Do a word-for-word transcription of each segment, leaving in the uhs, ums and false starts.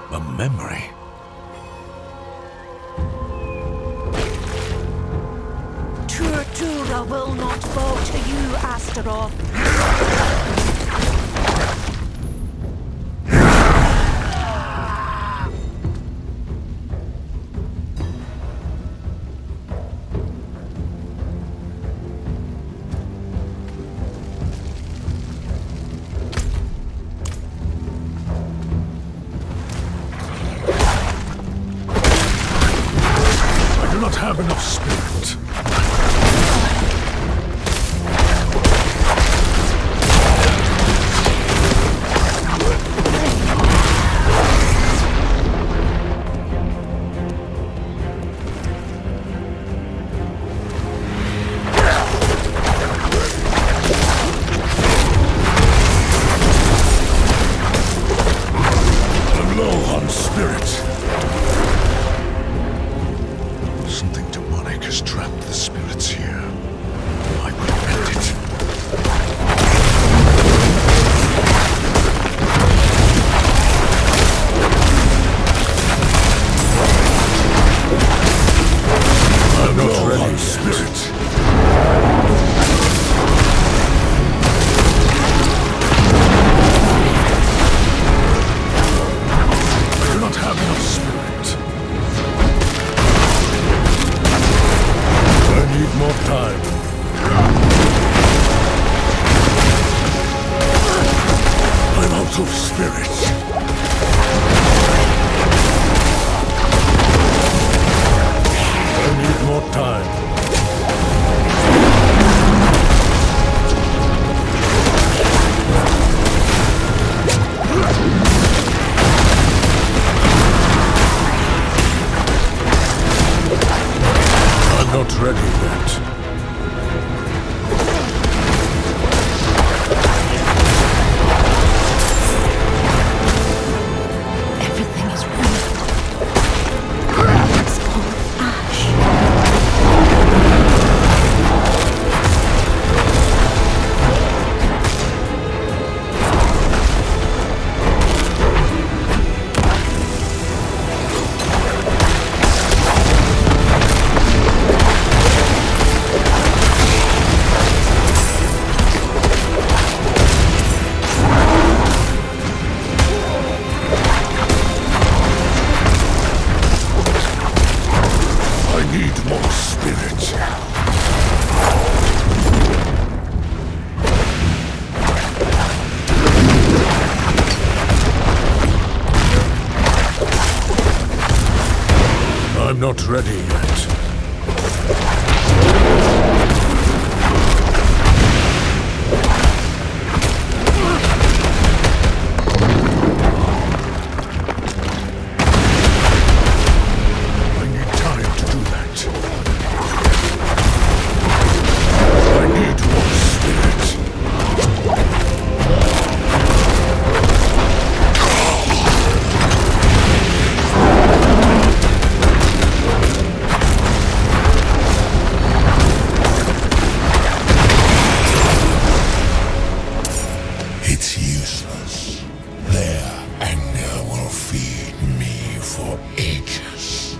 A memory. Tortura will not fall to you, Astaroth. I do not have enough spirit. I'm low on spirit. Something demonic has trapped the spirits here. I will end it. I'm not ready, spirit. I do not have enough spirit. I need more time. I'm out of spirit. I need more time. I'm not ready yet. Everything is ruined. It's all ash. I need more spirit. I'm not ready yet. I need time to do that. I need more spirit. It's useless. Their anger will feed me for ages.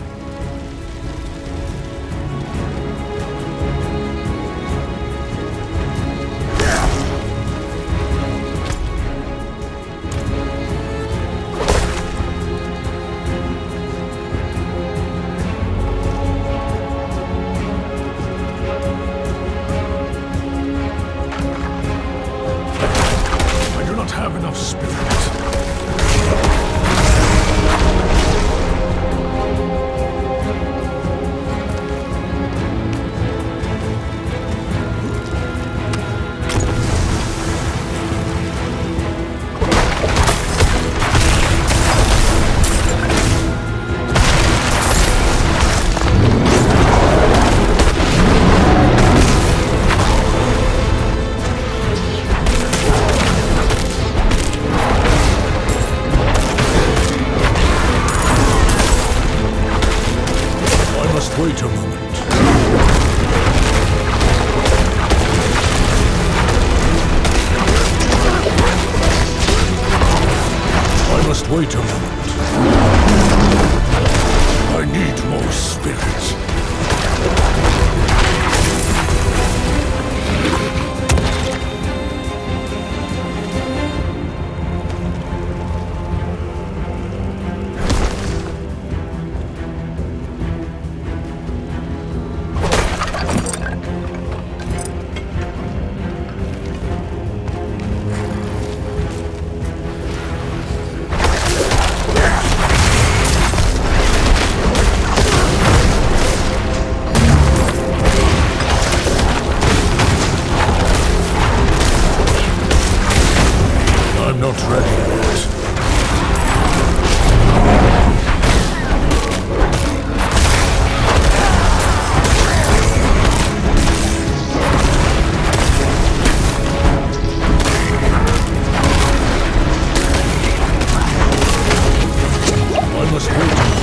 I do not have enough spirit. Wait a moment. I must wait a moment. I need more spirit. Not ready yet. I must wait.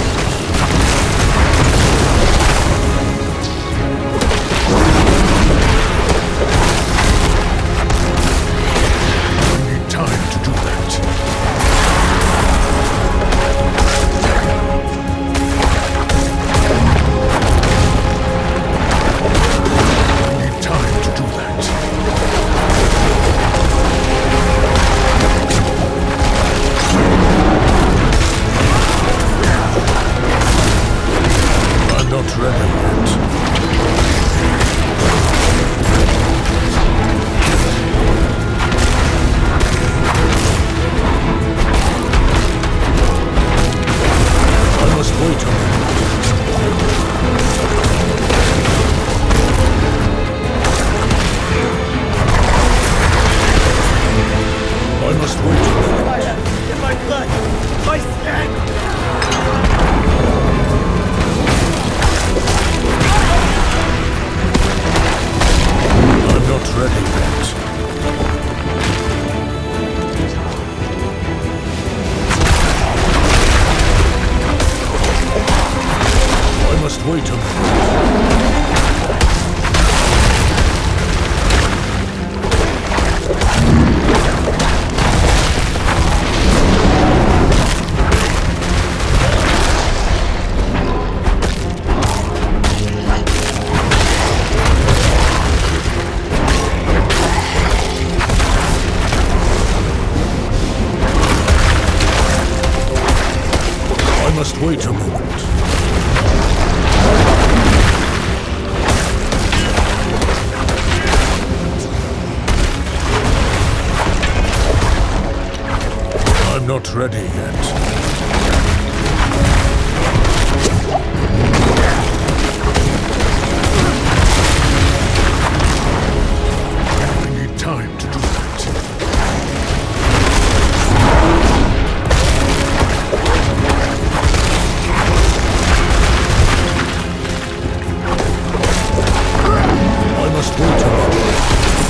Wait a minute. I must wait a moment. I'm not ready yet. I need time to do that. I must wait a minute.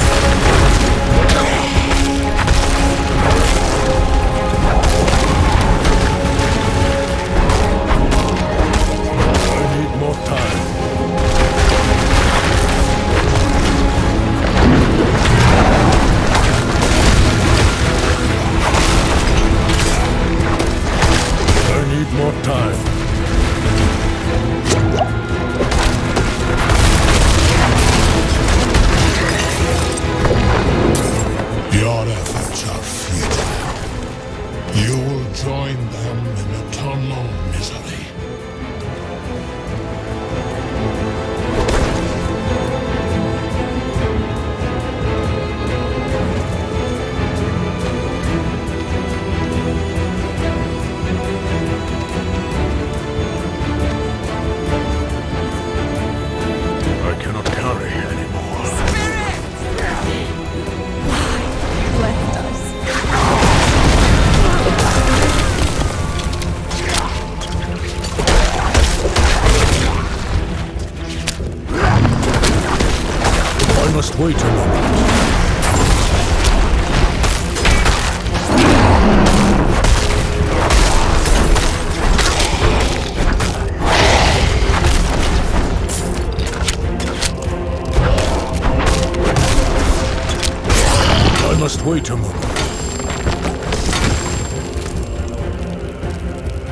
More time. Your efforts are futile. You will join them in eternal misery. I must wait a moment. I must wait a moment.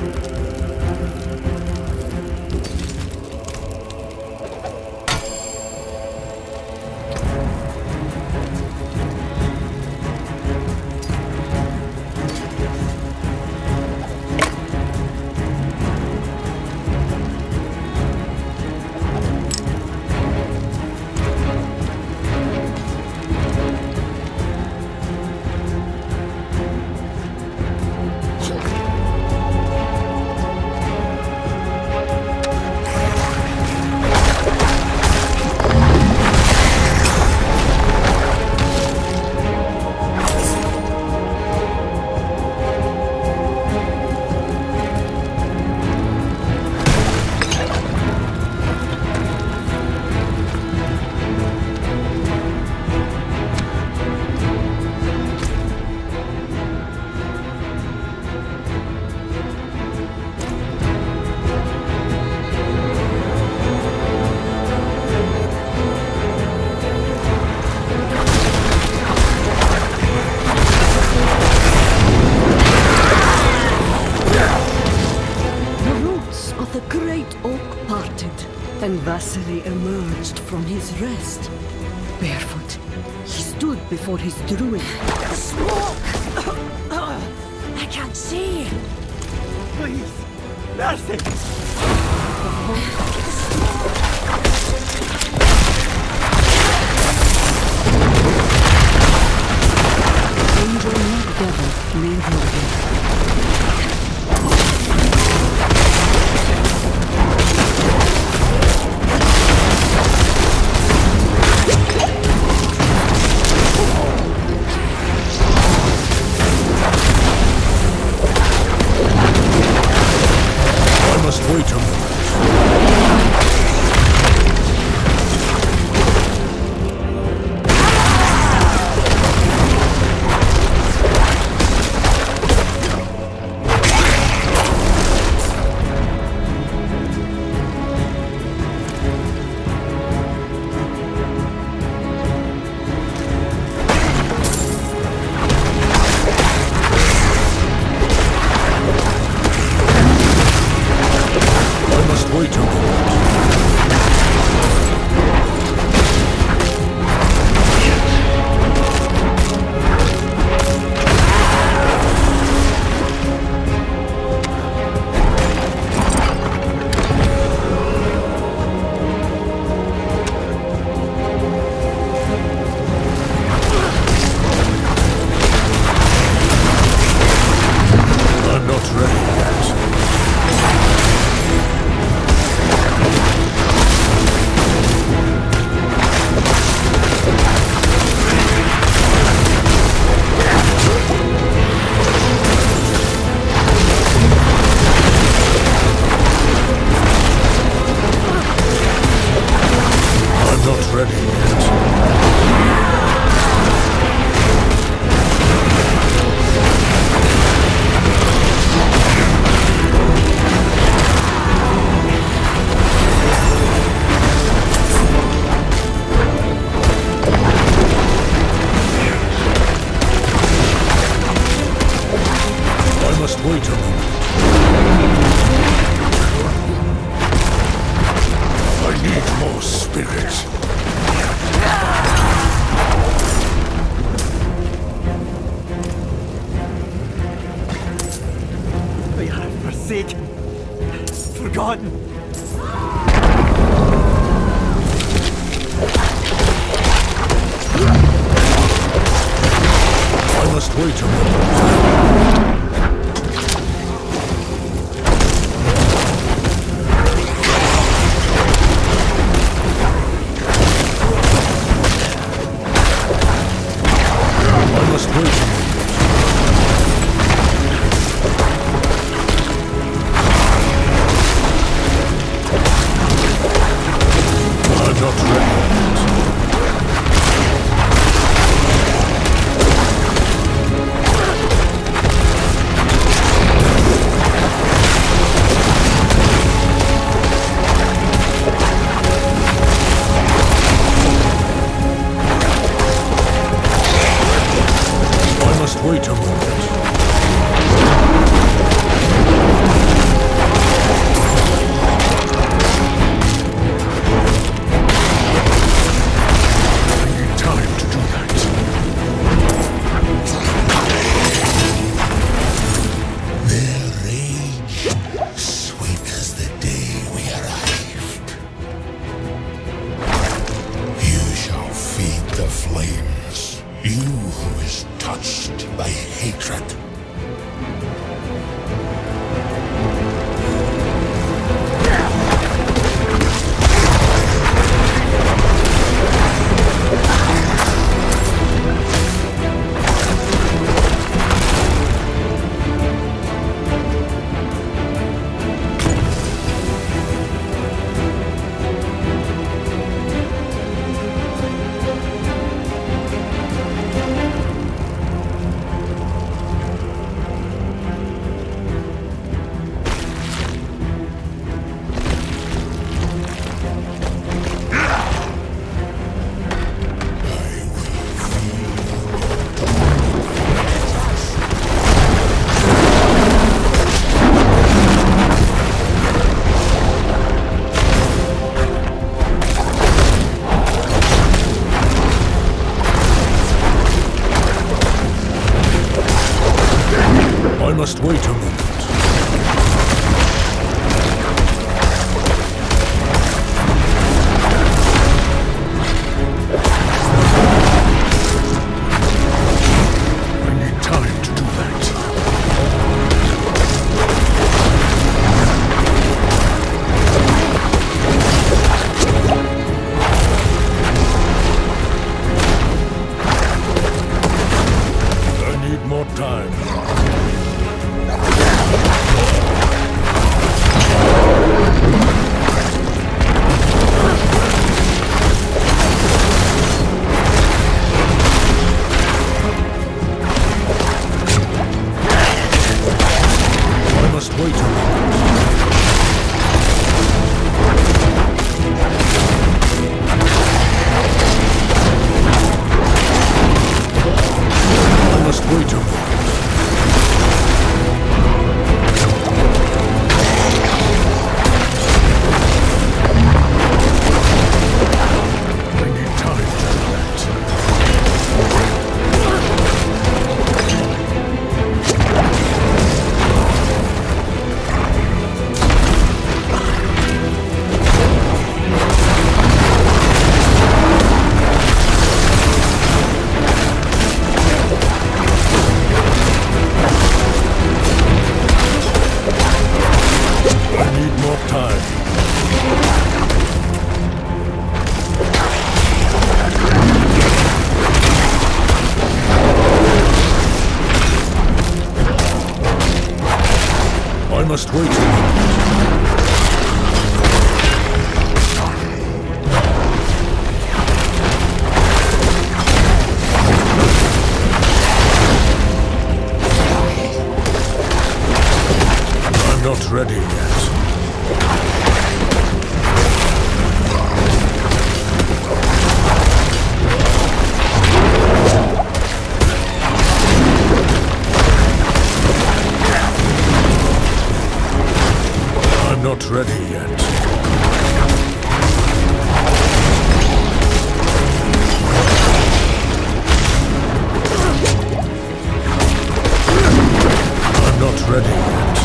Vasily emerged from his rest. Barefoot, he stood before his druid. Smoke! I can't see. Please, mercy! Angel not devil, named Morgan. I must wait a moment. Wait a moment. I'm not ready yet. I'm not ready yet. I must wait a moment. I need more spirit. I have forsaken, forgotten. I must wait a moment. I must wait a moment. I'm not ready yet. I must wait a moment. I need time to do that. Their rage, sweet as the day we arrived. You shall feed the flames, you who is touched by hatred. must wait a moment. I need time to do that. I need more time. I must wait a moment. I must wait a moment. I need time to do that. I need more time. I must wait a moment. I'm not ready yet. I'm not ready yet. I'm not ready yet.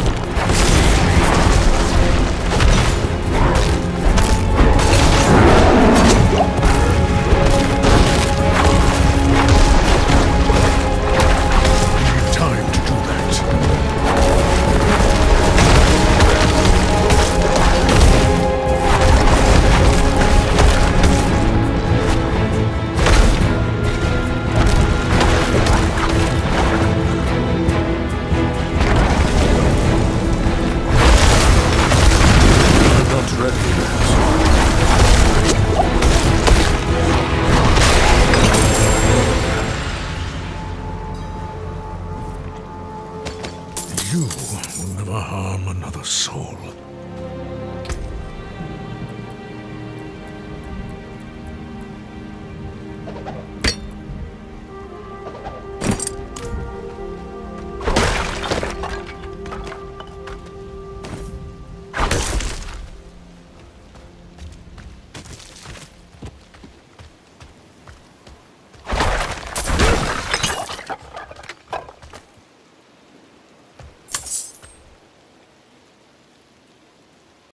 I need time to do that. I'm not ready yet. You will never harm another soul.